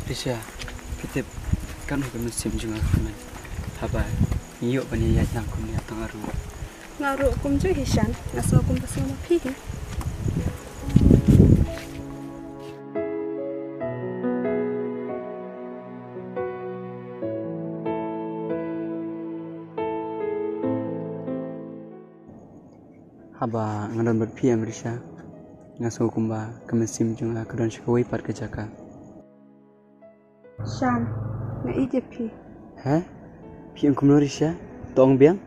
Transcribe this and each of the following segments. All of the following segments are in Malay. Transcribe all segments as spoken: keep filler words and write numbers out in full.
Risha, kita kan hukum musim juga kan. Haba, iyo bani ya yang kum ya tang aru. Ngaru kum jo hisan, ngaso kum pasang ma phi. Haba ngadon berpi am Risha. Ngaso kumba kemesim juga kedon shkoi par ke jaka. Shan, na ije phi. Hah? Pi ang kumno Risha? Tong biang?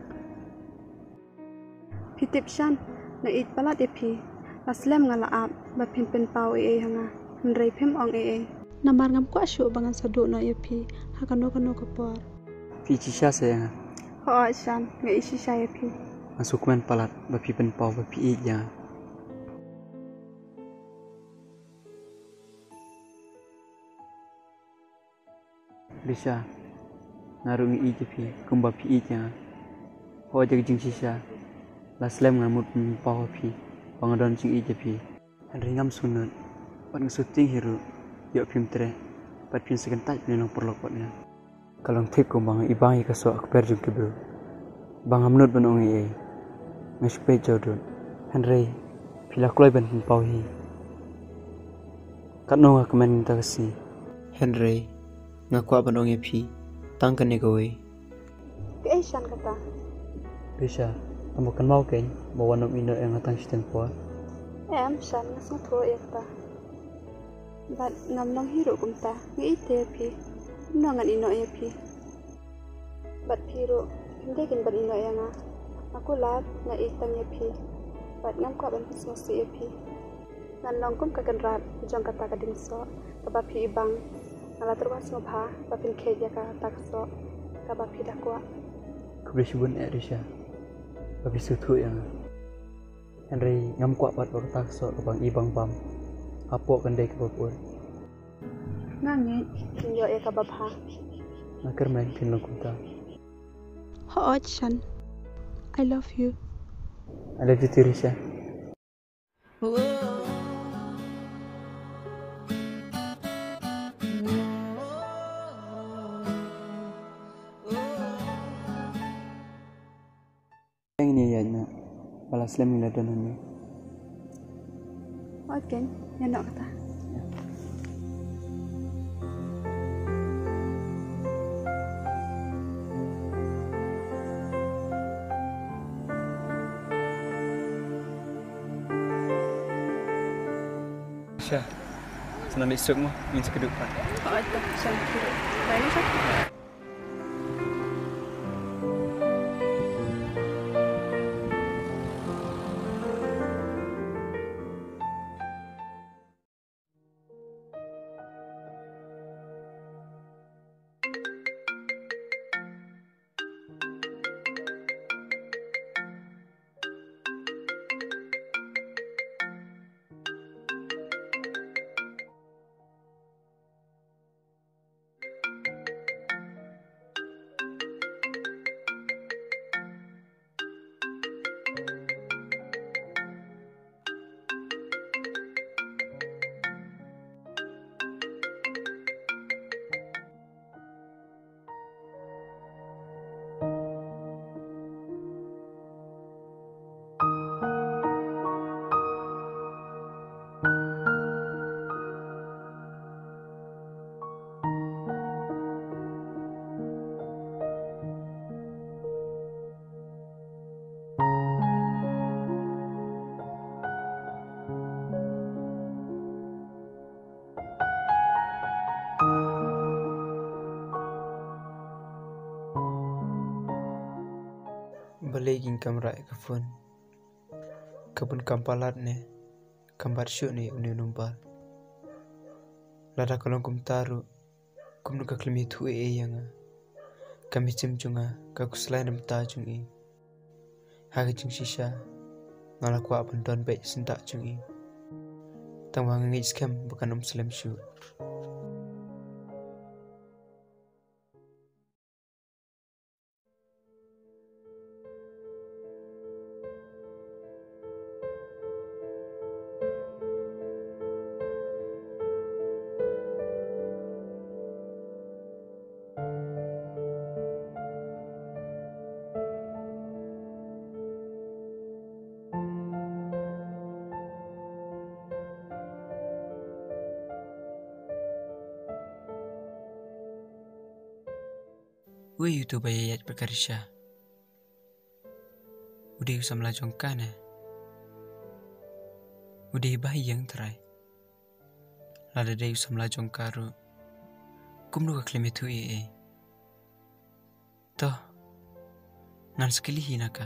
Pitip shan, na ij palat e phi. Aslem ngala ap, ba pin pin pau e e hanga. Nrei phem ong e e. Namar ngam kwa shu bangan sadu no e phi. Hakano kano kapor. Pi cisha sayang. Ho shan, nga isi sha e phi. Masuk men palat ba pi pen pau ba pi ja. Risha, narungi ije pi kumba pi ja. Ho jag jing sisa. La slem ngamut pau pi. Pangadon jing ije pi. Ringam sunut. Pan syuting hero. Yo film tre. Pat pin sekentaj pinong perlokotnya. Kalau tik kumbang ibang ika so akper jung kibru. Bang amnut banong e. Ngespej jodun. Henry pila kloi ban pau hi. Kat no nga kemen ta kasi. Henry ngakwa banong e pi. Tang kan negoi. Ke e shan kata. Risha, amo kan mau ken bawa nom ino yang atang siten po. Em shan ngasong tho e kata. Bat ngam nong hiro kum ta. Ngi ite phi. Nongan ino e phi. Bat phiro hindi kin ban ino e nga. Aku lat na itang e phi. Bat ngam kwa ban pis mosi e phi. Ngan long kum kakan rat jong kata kading so. Kaba phi ibang. Ngala terwas mo pha ba pin kheja ka tak so. Kaba phi dakwa. Kubri subun e Risha. Babi sutu yang. Henry ngam kwa pat bak tak so bang ibang bam. Apo kan dei kebapur. Ngange kinyo e kaba pha. Nakar main kin long kunta. Ho chan. I love you. I love you too, Risha. Yang ini ya nak balas lem ni ladon ni. Okay, yang nak kata. Risha, senang esok mo, ingin sekedupan. Oh, itu shan kira. Baik shan. Baligin kamera ke phone. Kabun kampalat ne. Kambar syuk ne uni numpal. Lada kalong kum taru. Kum nuka klimi tu e yang. Kami cim cunga kakuslain nam ta cung i. Haga cung sisa. Ngalakwa abandon baik sentak cung i. Tang wang ngij skam bukan om slam syuk. Ui YouTube Ieid berkarisya. Udah usah melajongkan eh. Udah bayi yang terai. Lada day usah melajongkan ru. Kum duga klaim itu ee. Toh, ngan sekali hinaka.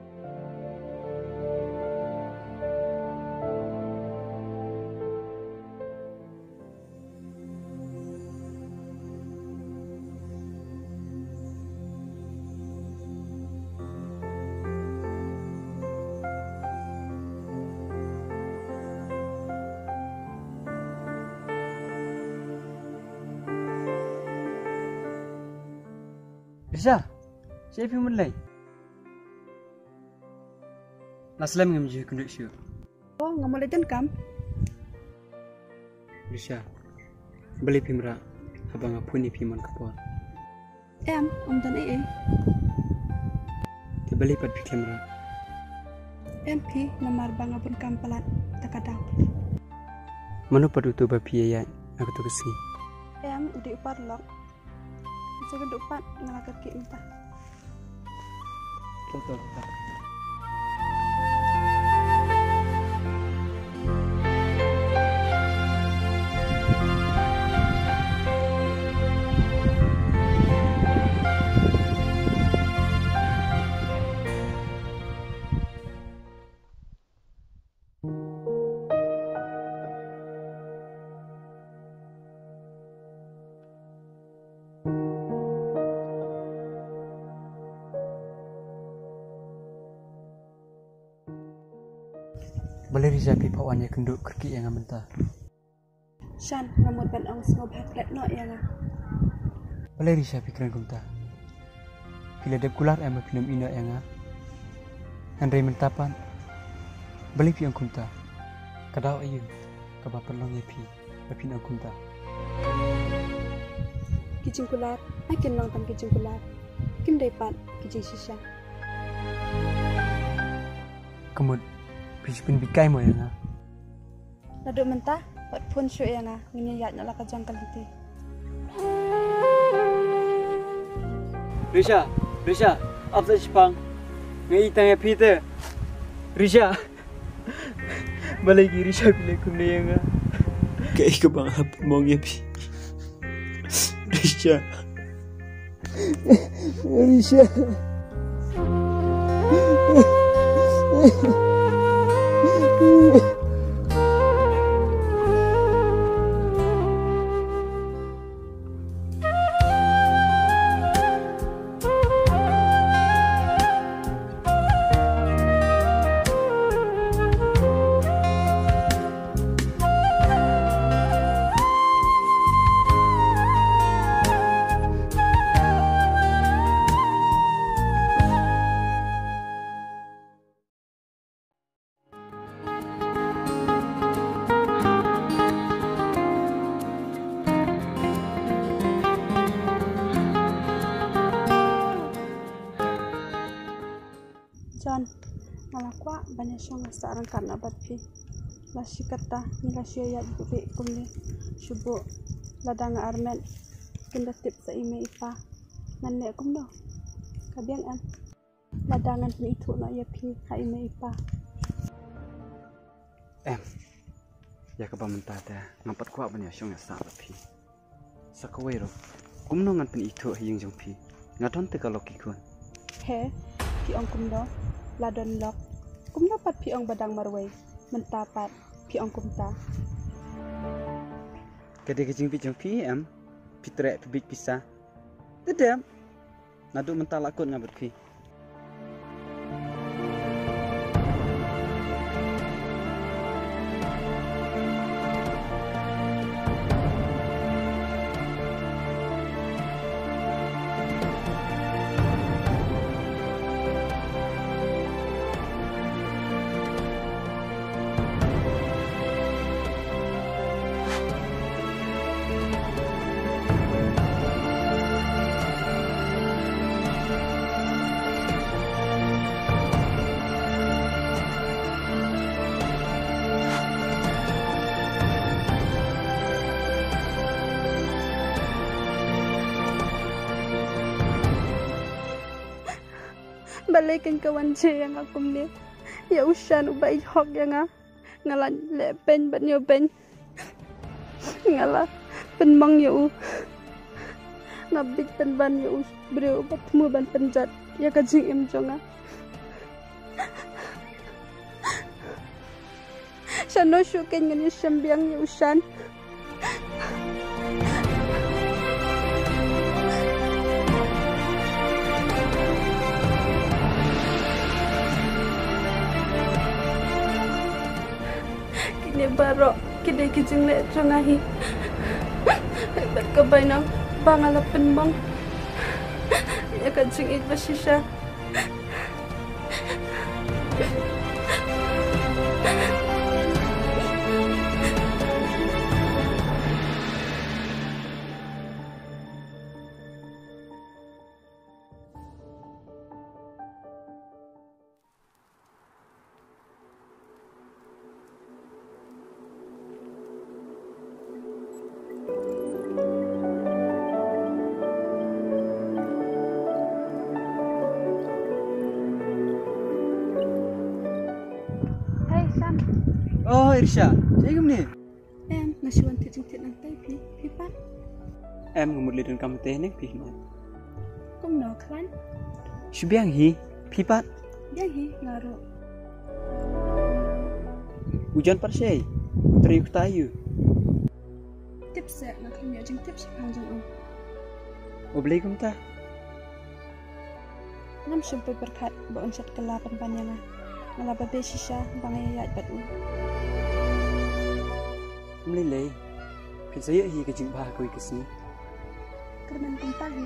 Risha, siapa yang mulai? Naslam ngam je kunduk syu. Oh, ngam mulai dan kam? Risha, beli pimra, abang apuni piman kapal. Em, om dan ee. Ti beli pat piklemra. Em pi namar bang apun kam pelat takadaw. Manu padu tu bapi Ieid, aku tu kesi. Em udah upar lok. Saya kedupat ngelakat ke entah. Betul tak. Boleh Risha pi pawan ya kenduk kerki yang mentah. Shan ngamut ban ong ngob haplet no yang. Boleh Risha pi keren kumta. Bila de kular em film ina yang. Andai mentapan. Beli pi ong kumta. Kadau ayu. Kaba perlong ye pi. Pi ong kumta. Kijing kular, akin nong tam kijing kular. Kim daipat kijing sisa. Kemud Pijpin bikai mo yang. Nado mentah, buat pun syuk yang ah, ngenyayat nak lakat jangkal nanti. Risha, Risha, apa sih pang? Ngai tanya Peter. Risha, balik Risha pilih kumne yang. Kayak kebang apa mau ngepi? Risha, Risha. John, malakwa banyak syong seorang karena batpi. Lasi kata nilasya ya bukti kumni syubu ladang armen kinda tip sa ime ipa nanne kumno kabiang an ladangan pun itu no Ieaphi ha ime ipa. Em, ya kaba mentah dah ngampat kuat banyak syong sa batpi. Sakawero, kumno ngan pun itu yang jong pi. Ngadon te kalau kikun. He, pi ong kumno ladon lok. Kum dapat piong badang marway, mentapat piong kumta. Kadang kecing pijong pi em, pitrek pibik pisah. Tidak, nadu mentah lakut ngabut pi. balikin kawan je yang aku ni. Ya usan ubai hok yang ah ngalan le pen ban yo pen ngala pen mang yo ngabik pen ban yo breu bat mu ban penjat ya kajing em jonga Shano shuken ngani shambiang ya usan kini baru kini kijing le jongahi hebat kebainang bangala penbang ya kajing it basisha Oh, Irsha, saya gimana? Em ngasih wanti jengtit nanti pi pipa. Em ngumur lidan kamu teh nek pi mat. Kum no klan. Shubiang hi, pipat. Biang hi ngaru. Hujan parsai, teriuk tayu. Tips ya nak kami jeng tips panjang om. Oblei kum ta. Nam sumpai berkat baon sat kelapan panjangah. Ngalaba besisha bangai Ieid batu. Melilai, pizza ya hi kejing bah koi kesini. Kerman kumpahi.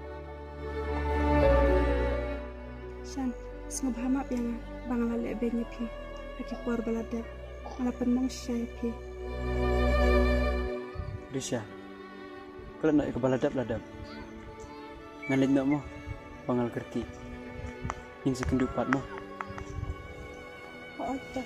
Shan, sengab hamap yang bangala lebenya pi. Aki kuar balada, ngalapan mong syai pi. Risha, kalau nak ke baladap ladap. Ngalit nak mo, bangal kerti. Ingin sekendupat mo. Otak.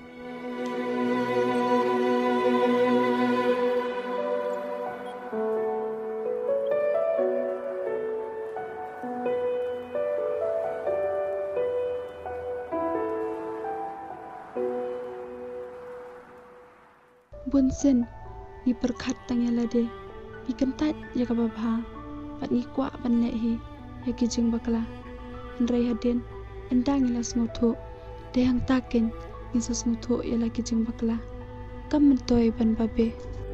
Bunsen, ni perkat tanya lade, ni kentat ya kababha, pat ni kuak ban lehi, ya kijing bakla, andrai haden, endang ilas ngutuk. Dehang takin, insas ngutuk ya lagi jeng bakla. Kam mentoi ban babe.